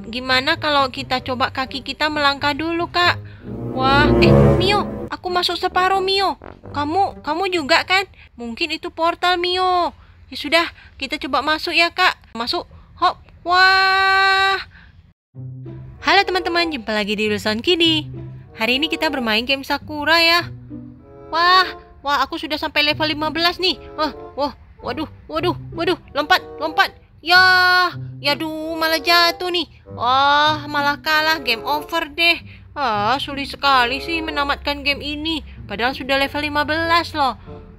Gimana kalau kita coba kaki kita melangkah dulu, Kak? Wah, Mio, aku masuk separuh, Mio. Kamu juga kan? Mungkin itu portal, Mio. Ya sudah, kita coba masuk ya, Kak. Masuk. Hop. Wah. Halo teman-teman, jumpa lagi di Wilson Kiddy. Hari ini kita bermain game Sakura ya. Wah, aku sudah sampai level 15 nih. Waduh, lompat. Yaduh, malah jatuh nih. Malah kalah, game over deh. Sulit sekali sih menamatkan game ini. Padahal sudah level 15 loh.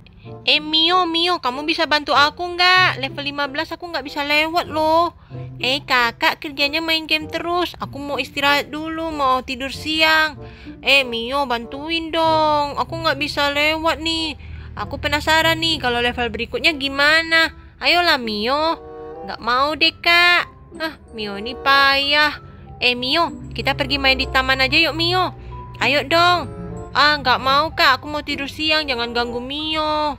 Mio, kamu bisa bantu aku nggak? Level 15 aku nggak bisa lewat loh. Kakak kerjanya main game terus. Aku mau istirahat dulu, mau tidur siang. Mio, bantuin dong. Aku nggak bisa lewat nih. Aku penasaran nih kalau level berikutnya gimana. Ayolah Mio. Nggak mau deh, Kak. Mio ini payah. Mio, kita pergi main di taman aja yuk, Mio. Ayo dong. Nggak mau, Kak. Aku mau tidur siang. Jangan ganggu Mio.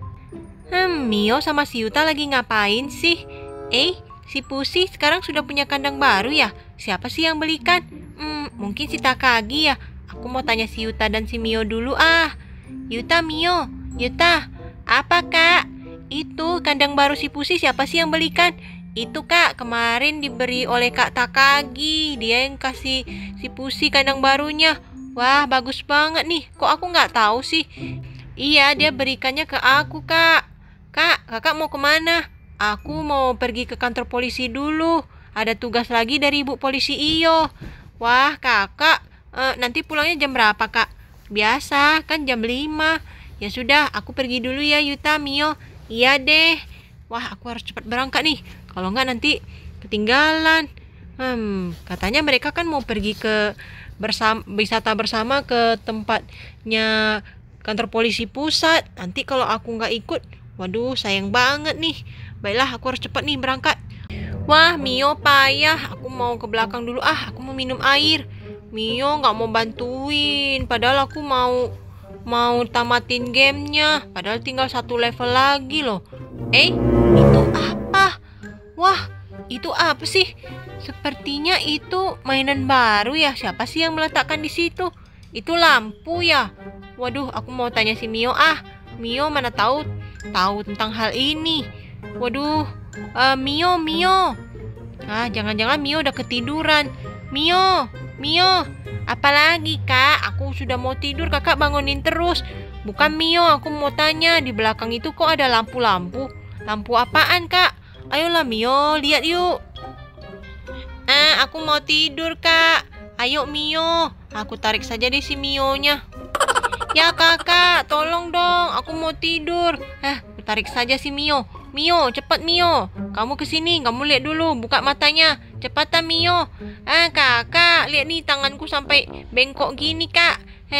Mio sama si Yuta lagi ngapain sih? Si Pusi sekarang sudah punya kandang baru ya? Siapa sih yang belikan? Mungkin si Takagi ya. Aku mau tanya si Yuta dan si Mio dulu Yuta, Mio. Yuta, apa, Kak? Itu kandang baru si Pusi siapa sih yang belikan? Itu, Kak, kemarin diberi oleh Kak Takagi. Dia yang kasih si Pusi kandang barunya. Wah, bagus banget nih. Kok aku nggak tahu sih? Iya, dia berikannya ke aku, Kak. Kak, kakak mau kemana? Aku mau pergi ke kantor polisi dulu. Ada tugas lagi dari Ibu Polisi Iyo. Wah, kakak, nanti pulangnya jam berapa, Kak? Biasa, kan jam 5. Ya sudah, aku pergi dulu ya, Yuta, Mio. Iya deh. Wah, aku harus cepat berangkat nih. Kalau nggak nanti ketinggalan. Katanya mereka kan mau pergi ke wisata bersama ke tempatnya kantor polisi pusat. Nanti kalau aku nggak ikut, waduh, sayang banget nih. Baiklah, aku harus cepat nih berangkat. Wah, Mio payah. Aku mau ke belakang dulu. Aku mau minum air. Mio nggak mau bantuin. Padahal aku mau tamatin gamenya. Padahal tinggal 1 level lagi loh. Itu apa? Wah, itu apa sih? Sepertinya itu mainan baru ya. Siapa sih yang meletakkan di situ? Itu lampu ya. Waduh, aku mau tanya si Mio. Mio mana tahu tentang hal ini. Waduh, Mio. Jangan-jangan Mio udah ketiduran. Mio. Apalagi, Kak? Aku sudah mau tidur, kakak bangunin terus. Bukan Mio, aku mau tanya. Di belakang itu kok ada lampu-lampu? Lampu apaan, Kak? Ayolah Mio, lihat yuk. Aku mau tidur, Kak. Ayo Mio. Aku tarik saja deh si Mio-nya. Ya kakak, tolong dong. Aku mau tidur. Tarik saja si Mio. Mio, cepat Mio. Kamu kesini, kamu lihat dulu. Buka matanya. Cepatan Mio. Kakak, lihat nih tanganku sampai bengkok gini, Kak.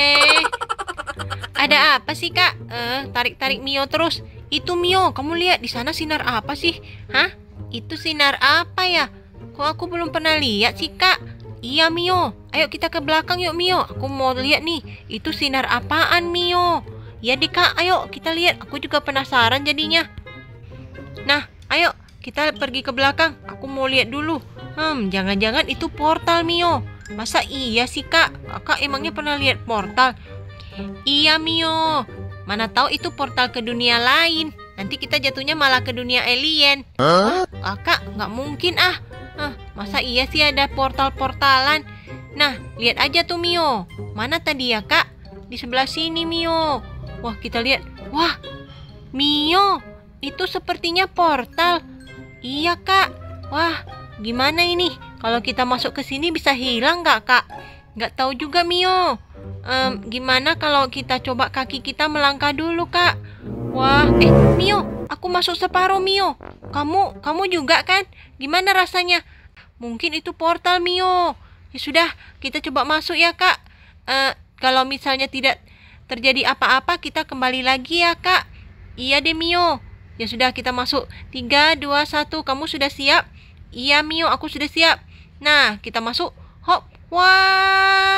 Ada apa sih, Kak? Tarik-tarik Mio terus. Itu Mio, kamu lihat di sana sinar apa sih? Itu sinar apa ya? Kok aku belum pernah lihat sih, Kak? Iya Mio, ayo kita ke belakang yuk Mio. Aku mau lihat nih, itu sinar apaan Mio? Ya deh Kak, ayo kita lihat. Aku juga penasaran jadinya. Nah, ayo kita pergi ke belakang. Aku mau lihat dulu. Jangan-jangan itu portal Mio. Masa iya sih Kak? Kakak emangnya pernah lihat portal? Iya Mio. Mana tahu itu portal ke dunia lain. Nanti kita jatuhnya malah ke dunia alien. Kakak, nggak mungkin masa iya sih ada portal-portalan? Nah, lihat aja tuh Mio. Mana tadi ya Kak? Di sebelah sini Mio. Wah, kita lihat. Wah, Mio, itu sepertinya portal. Iya Kak. Wah, gimana ini? Kalau kita masuk ke sini bisa hilang nggak Kak? Nggak tahu juga Mio. Gimana kalau kita coba kaki kita melangkah dulu Kak? Wah, Mio, aku masuk separuh Mio. Kamu juga kan? Gimana rasanya? Mungkin itu portal Mio. Ya sudah, kita coba masuk ya Kak. Kalau misalnya tidak terjadi apa-apa, kita kembali lagi ya Kak. Iya deh Mio. Ya sudah, kita masuk. 3, 2, 1. Kamu sudah siap? Iya Mio, aku sudah siap. Nah, kita masuk. Hop. Wah,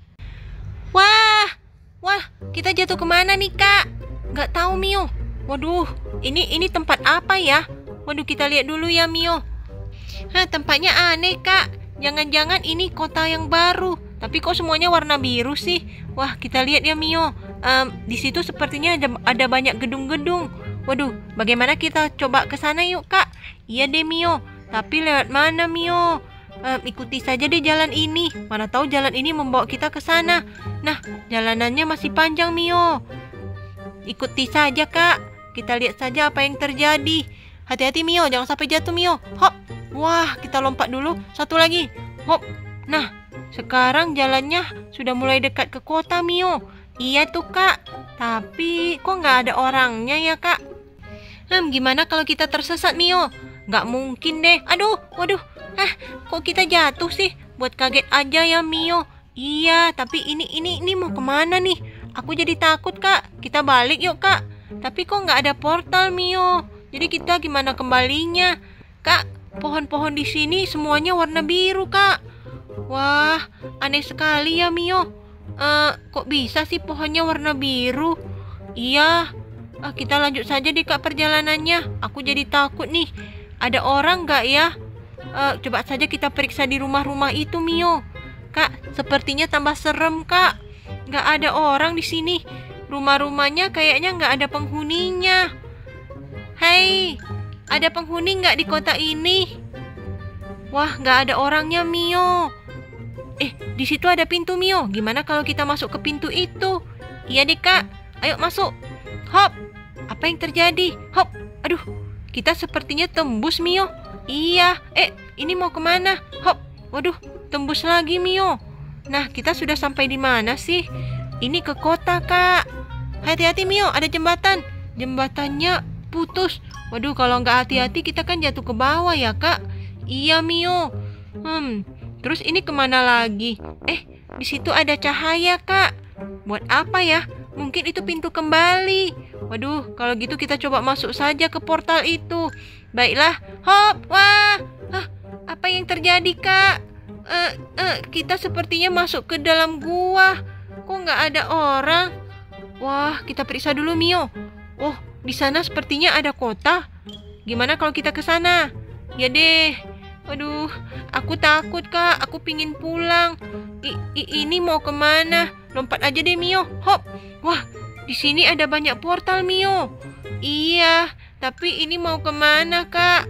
kita jatuh kemana nih Kak? Nggak tahu Mio. Waduh, ini tempat apa ya? Waduh, kita lihat dulu ya Mio. Tempatnya aneh Kak. Jangan-jangan ini kota yang baru. Tapi kok semuanya warna biru sih? Wah, kita lihat ya Mio. Di situ sepertinya ada banyak gedung-gedung. Waduh, bagaimana kita coba ke sana yuk Kak? Iya deh Mio. Tapi lewat mana Mio? Ikuti saja deh jalan ini. Mana tahu jalan ini membawa kita ke sana. Nah, jalanannya masih panjang Mio. Ikuti saja Kak. Kita lihat saja apa yang terjadi. Hati-hati Mio, jangan sampai jatuh Mio. Hop. Wah, kita lompat dulu. Satu lagi. Hop. Nah, sekarang jalannya sudah mulai dekat ke kota Mio. Iya tuh Kak. Tapi kok nggak ada orangnya ya Kak? Gimana kalau kita tersesat Mio? Nggak mungkin deh. Aduh, waduh. Kok kita jatuh sih? Buat kaget aja ya Mio. Iya, tapi ini mau kemana nih? Aku jadi takut Kak. Kita balik yuk Kak. Tapi kok nggak ada portal Mio? Jadi kita gimana kembalinya? Kak, pohon-pohon di sini semuanya warna biru Kak. Wah, aneh sekali ya Mio. Kok bisa sih pohonnya warna biru? Iya. Kita lanjut saja deh Kak perjalanannya. Aku jadi takut nih. Ada orang nggak ya? Coba saja kita periksa di rumah-rumah itu Mio. Kak, sepertinya tambah serem Kak. Nggak ada orang di sini. Rumah-rumahnya kayaknya nggak ada penghuninya. Hei, ada penghuni nggak di kota ini? Wah, nggak ada orangnya Mio. Di situ ada pintu Mio. Gimana kalau kita masuk ke pintu itu? Iya deh Kak. Ayo masuk. Hop. Apa yang terjadi? Hop. Aduh, kita sepertinya tembus Mio. Iya. Ini mau kemana? Hop. Waduh, tembus lagi Mio. Nah, kita sudah sampai di mana sih? Ini ke kota Kak. Hati-hati Mio, ada jembatan. Jembatannya putus. Waduh, kalau nggak hati-hati kita kan jatuh ke bawah ya Kak. Iya Mio. Terus ini kemana lagi? Di situ ada cahaya Kak. Buat apa ya? Mungkin itu pintu kembali. Waduh, kalau gitu kita coba masuk saja ke portal itu. Baiklah. Hop. Wah. Apa yang terjadi Kak? Kita sepertinya masuk ke dalam gua. Kok nggak ada orang? Wah, kita periksa dulu Mio. Oh, di sana sepertinya ada kota. Gimana kalau kita ke sana? Ya deh. Waduh, aku takut Kak. Aku pingin pulang. Ini mau kemana? Lompat aja deh Mio. Hop. Wah, di sini ada banyak portal Mio. Iya, tapi ini mau kemana Kak?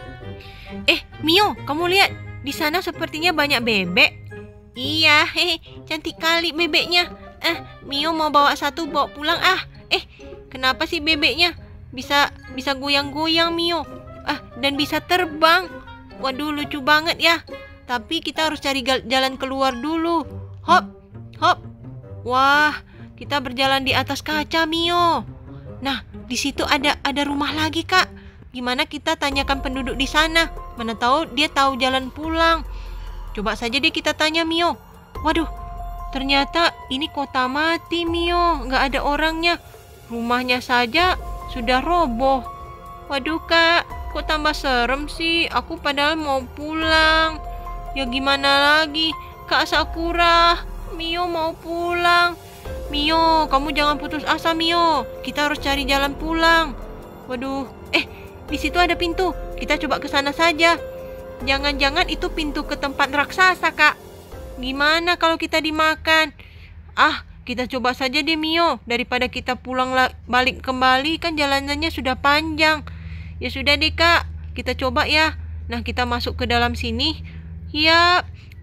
Mio, kamu lihat. Di sana sepertinya banyak bebek. Iya, cantik kali bebeknya. Mio mau bawa satu bawa pulang kenapa sih bebeknya bisa goyang-goyang Mio? Dan bisa terbang. Waduh, lucu banget ya. Tapi kita harus cari jalan keluar dulu. Hop, hop. Wah, kita berjalan di atas kaca Mio. Nah, di situ ada rumah lagi Kak. Gimana kita tanyakan penduduk di sana? Mana tahu dia tahu jalan pulang. Coba saja deh kita tanya Mio. Waduh, ternyata ini kota mati Mio. Nggak ada orangnya. Rumahnya saja sudah roboh. Waduh Kak, kok tambah serem sih? Aku padahal mau pulang. Ya gimana lagi? Kak Sakura, Mio mau pulang. Mio, kamu jangan putus asa Mio. Kita harus cari jalan pulang. Waduh, di situ ada pintu. Kita coba ke sana saja. Jangan-jangan itu pintu ke tempat raksasa Kak. Gimana kalau kita dimakan? Kita coba saja deh Mio. Daripada kita balik kembali, kan jalanannya sudah panjang. Ya sudah deh Kak, kita coba ya. Nah, kita masuk ke dalam sini. Ya.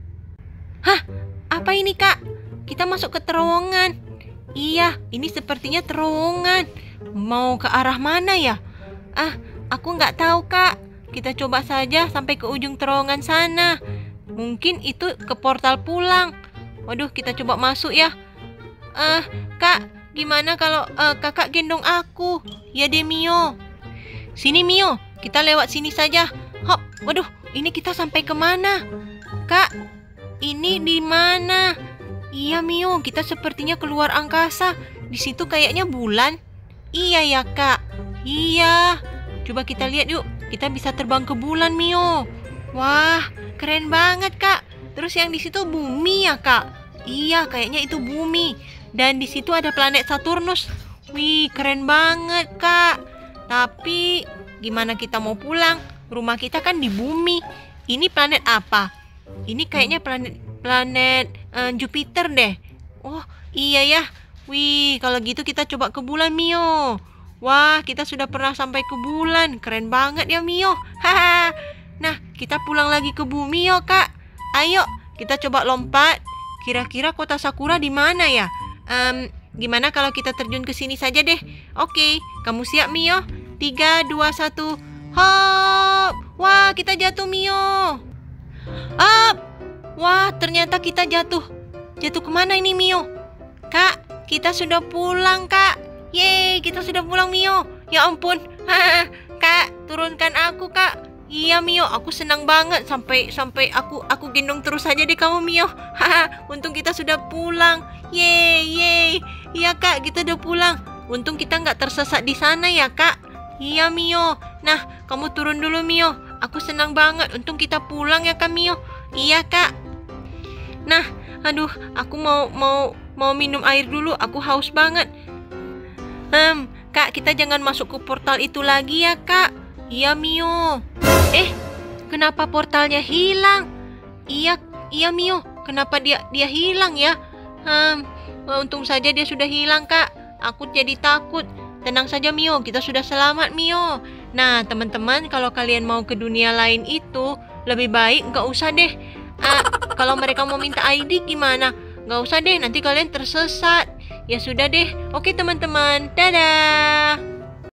Apa ini Kak? Kita masuk ke terowongan. Iya, ini sepertinya terowongan. Mau ke arah mana ya? Aku nggak tahu Kak. Kita coba saja sampai ke ujung terowongan sana. Mungkin itu ke portal pulang. Waduh, kita coba masuk ya. Kak, gimana kalau kakak gendong aku? Ya deh Mio. Sini Mio, kita lewat sini saja. Hop, waduh, ini kita sampai kemana? Kak, ini di mana? Iya Mio, kita sepertinya keluar angkasa. Di situ kayaknya bulan. Iya ya Kak. Iya. Coba kita lihat yuk. Kita bisa terbang ke bulan Mio. Wah, keren banget Kak. Terus yang di situ bumi ya Kak? Iya, kayaknya itu bumi. Dan di situ ada planet Saturnus. Wih, keren banget Kak. Tapi gimana kita mau pulang? Rumah kita kan di bumi. Ini planet apa? Ini kayaknya planet Jupiter deh. Oh, iya ya. Wih, kalau gitu kita coba ke bulan, Mio. Wah, kita sudah pernah sampai ke bulan. Keren banget ya, Mio. Haha. Nah, kita pulang lagi ke bumi yo, Kak. Ayo, kita coba lompat. Kira-kira kota Sakura di mana ya? Gimana kalau kita terjun ke sini saja deh? Oke, kamu siap, Mio? 3, 2, 1. Hop! Wah, kita jatuh, Mio. Up! Wah, ternyata kita jatuh. Jatuh kemana ini, Mio? Kak, kita sudah pulang, Kak. Yeay, kita sudah pulang, Mio. Ya ampun. Kak, turunkan aku, Kak. Iya, Mio, aku senang banget sampai aku gendong terus saja deh kamu, Mio. Untung kita sudah pulang. Yeay. Iya, Kak, kita udah pulang. Untung kita nggak tersesat di sana ya, Kak. Iya, Mio. Nah, kamu turun dulu, Mio. Aku senang banget. Untung kita pulang ya, Kak, Mio. Iya, Kak. Nah, aduh, aku mau minum air dulu. Aku haus banget. Kak, kita jangan masuk ke portal itu lagi ya, Kak. Iya, Mio. Kenapa portalnya hilang? Iya, Mio. Kenapa dia hilang ya? Untung saja dia sudah hilang, Kak. Aku jadi takut. Tenang saja, Mio. Kita sudah selamat, Mio. Nah, teman-teman, kalau kalian mau ke dunia lain itu, lebih baik nggak usah deh. Kalau mereka mau minta ID gimana? Nggak usah deh, nanti kalian tersesat. Ya sudah deh. Oke, teman-teman. Dadah.